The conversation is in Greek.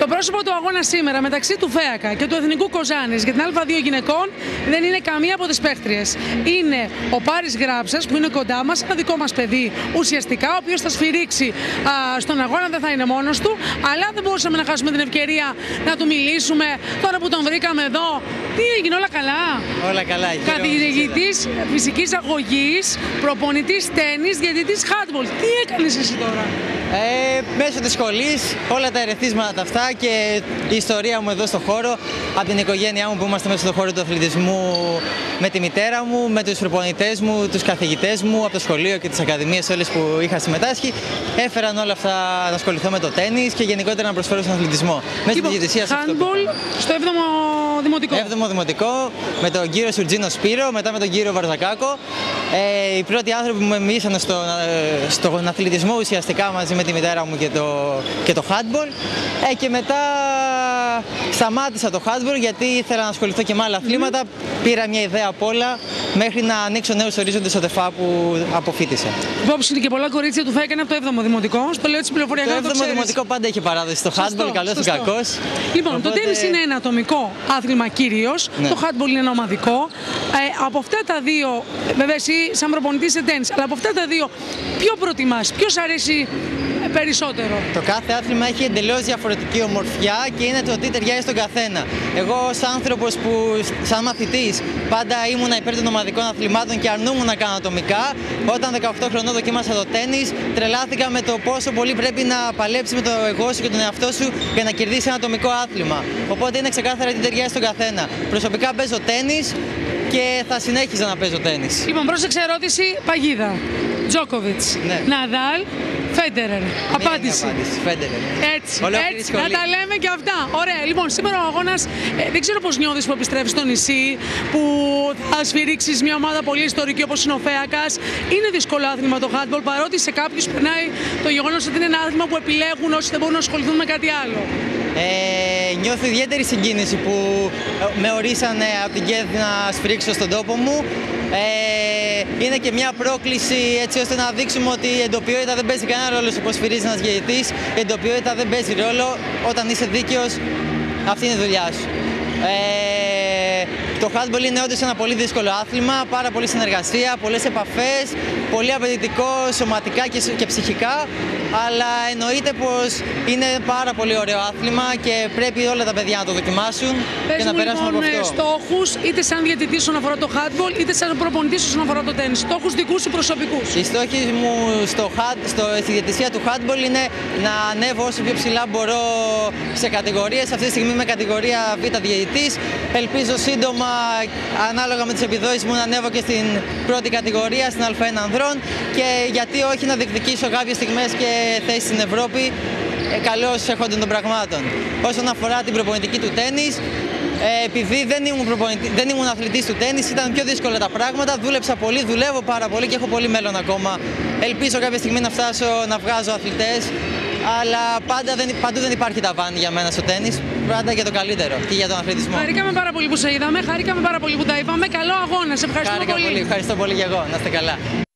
Το πρόσωπο του αγώνα σήμερα μεταξύ του Φέακα και του Εθνικού Κοζάνης για την Α2 γυναικών δεν είναι καμία από τις παίχτριες. Είναι ο Πάρης Γράψας που είναι κοντά μας, ένα δικό μας παιδί ουσιαστικά, ο οποίος θα σφυρίξει στον αγώνα, δεν θα είναι μόνος του, αλλά δεν μπορούσαμε να χάσουμε την ευκαιρία να του μιλήσουμε τώρα που τον βρήκαμε εδώ. Τι έγινε, όλα καλά? Όλα καλά. Καθηγητής φυσικής αγωγής, προπονητής τένις, διαιτητής handball. Τι έκανες εσύ τώρα? Μέσω της σχολής, όλα τα ερεθίσματα αυτά και η ιστορία μου εδώ στο χώρο, από την οικογένειά μου που είμαστε μέσα στο χώρο του αθλητισμού, με τη μητέρα μου, με τους προπονητές μου, τους καθηγητές μου, από το σχολείο και τις ακαδημίες όλες που είχα συμμετάσχει, έφεραν όλα αυτά να ασχοληθώ με το τένις και γενικότερα να προσφέρω στον αθλητισμό. Μέσα στη διαιτησία σε αυτό. Handball στο 7ο δημοτικό. 7ο δημοτικό, με τον κύριο Σουρτζίνο Σπύρο, μετά με τον κύριο Βαρζακάκο. Οι πρώτοι άνθρωποι που με μίλησαν στον αθλητισμό ουσιαστικά μαζί με τη μητέρα μου και το handball. Και μετά σταμάτησα το handball γιατί ήθελα να ασχοληθώ και με άλλα αθλήματα. Πήρα μια ιδέα απ' όλα μέχρι να ανοίξω νέους ορίζοντες στο ΤΕΦΑ που αποφοίτησα. Υπόψη και πολλά κορίτσια του ΦΕΚ είναι από το 7ο δημοτικό. Στο λέω έτσι πληροφοριακά. Το 7ο δημοτικό πάντα έχει παράδοση στο handball, καλός ή κακός. Λοιπόν, οπότε... το τένις είναι ένα ατομικό άθλημα κυρίως. Ναι. Το handball είναι ένα ομαδικό. Από αυτά τα δύο, βέβαια εσύ σαν προπονητής σε τένις, αλλά από αυτά τα δύο, ποιο προτιμάς, ποιος αρέσει περισσότερο? Το κάθε άθλημα έχει εντελώς διαφορετική ομορφιά και είναι το τι ταιριάζει στον καθένα. Εγώ, ως άνθρωπος που, σαν μαθητής, πάντα ήμουνα υπέρ των ομαδικών αθλημάτων και αρνούμουν να κάνω ατομικά. Όταν 18 χρονών δοκίμασα το τένις, τρελάθηκα με το πόσο πολύ πρέπει να παλέψει με το εγώ σου και τον εαυτό σου για να κερδίσει ένα ατομικό άθλημα. Οπότε είναι ξεκάθαρα τι ταιριάζει στον καθένα. Προσωπικά παίζω τένις και θα συνέχιζα να παίζω τένις. Λοιπόν, πρόσεξε ερώτηση, παγίδα. Τζόκοβιτς, ναι. Ναδάλ, Φέντερερ. Απάντηση. Φέντερερ. Έτσι, να τα λέμε και αυτά. Ωραία, λοιπόν, σήμερα ο αγώνας, δεν ξέρω πώς νιώθεις που επιστρέφεις στο νησί, που θα σφυρίξεις μια ομάδα πολύ ιστορική όπως είναι ο Φέακας. Είναι δύσκολο άθλημα το handball, παρότι σε κάποιους περνάει το γεγονός ότι είναι ένα άθλημα που επιλέγουν όσοι δεν μπορούν να ασχοληθούν με κάτι άλλο. Νιώθω ιδιαίτερη συγκίνηση που με ορίσανε από την ΚΕΔ να σφυρίξω στον τόπο μου. Είναι και μια πρόκληση έτσι ώστε να δείξουμε ότι η εντοπιότητα δεν παίζει κανένα ρόλο στο πώς σφυρίζει ένας διαιτητής. Η εντοπιότητα δεν παίζει ρόλο. Όταν είσαι δίκαιος, αυτή είναι η δουλειά σου. Το handball είναι όντως ένα πολύ δύσκολο άθλημα, πάρα πολλή συνεργασία, πολλές επαφές, πολύ απαιτητικό σωματικά και ψυχικά, αλλά εννοείται πως είναι πάρα πολύ ωραίο άθλημα και πρέπει όλα τα παιδιά να το δοκιμάσουν και να περάσουν από αυτό. Στόχους, είτε σαν διαιτητής όσον αφορά το handball, είτε σαν προπονητής όσον αφορά το τένις. Στόχους δικούς σου προσωπικούς. Οι στόχοι μου στη διαιτησία του handball είναι να ανέβω όσο πιο ψηλά μπορώ σε κατηγορίες. Αυτή τη στιγμή είμαι κατηγορία Β διαιτητής. Ελπίζω σύντομα, ανάλογα με τις επιδόσεις μου, να ανέβω και στην πρώτη κατηγορία, στην Α1 ανδρών, και γιατί όχι να διεκδικήσω κάποιες στιγμές και θέσεις στην Ευρώπη, καλώς έχονται των πραγμάτων. Όσον αφορά την προπονητική του τένις, επειδή δεν ήμουν αθλητής του τένις, ήταν πιο δύσκολα τα πράγματα, δούλεψα πολύ, δουλεύω πάρα πολύ και έχω πολύ μέλλον ακόμα. Ελπίζω κάποια στιγμή να φτάσω να βγάζω αθλητές, αλλά παντού δεν υπάρχει ταβάνι για μένα στο τένις, πάντα για το καλύτερο και για τον αθλητισμό. Χαρήκαμε πάρα πολύ που σε είδαμε, χαρήκαμε πάρα πολύ που τα είπαμε. Καλό αγώνα, σε ευχαριστούμε πολύ. Ευχαριστώ πολύ και εγώ, να είστε καλά.